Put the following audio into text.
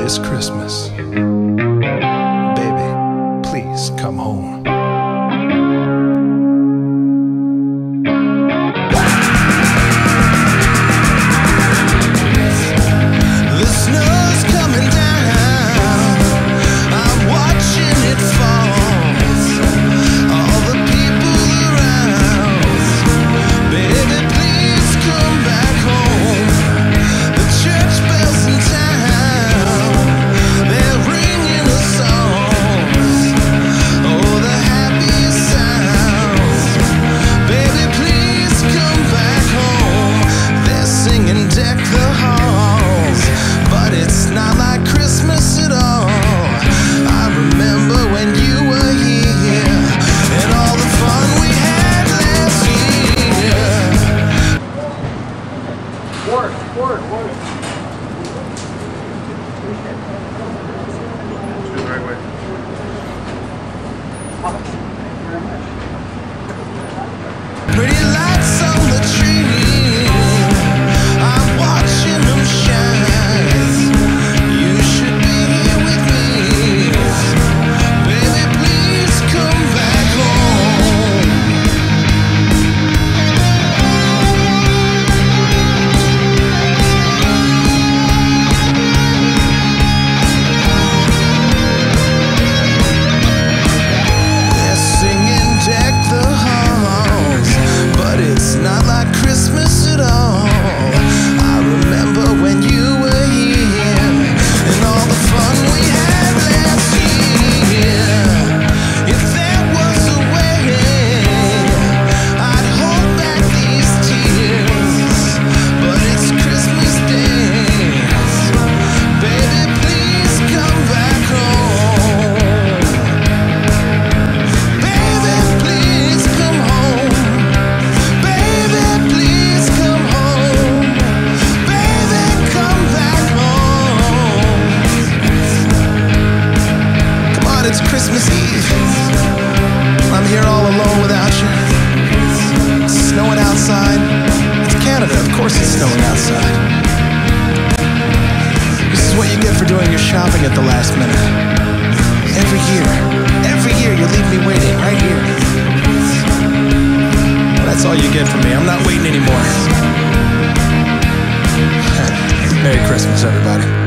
this Christmas. Baby, please come home. The snow's coming down, I'm watching it fall. All the people around, baby, please come back home. The church bells in town, they're ringing a song. Oh, the happiest sounds. Baby, please come back home. They're singing Deck the Halls, but it's not like Christmas at all. I remember when you were here and all the fun we had last year. Work. The right way. Pretty lights on the tree, I'm watching them shine. You should be here with me. Baby, please come back home. They're singing Deck the Halls, but it's not like Christmas at all. I remember when you were here and all the fun we had last year. If there was a way, I'd hold back these tears, but it's Christmas Day. Baby, please come back home. Baby, please come home. Baby, please come home. Baby, come back home. Come on, it's Christmas Eve. I'm here all alone without you. It's snowing outside. It's Canada, of course it's snowing outside. This is what you get for doing your shopping at the last minute. Every year you leave me waiting right here. Well, that's all you get from me. I'm not waiting anymore. Merry Christmas, everybody.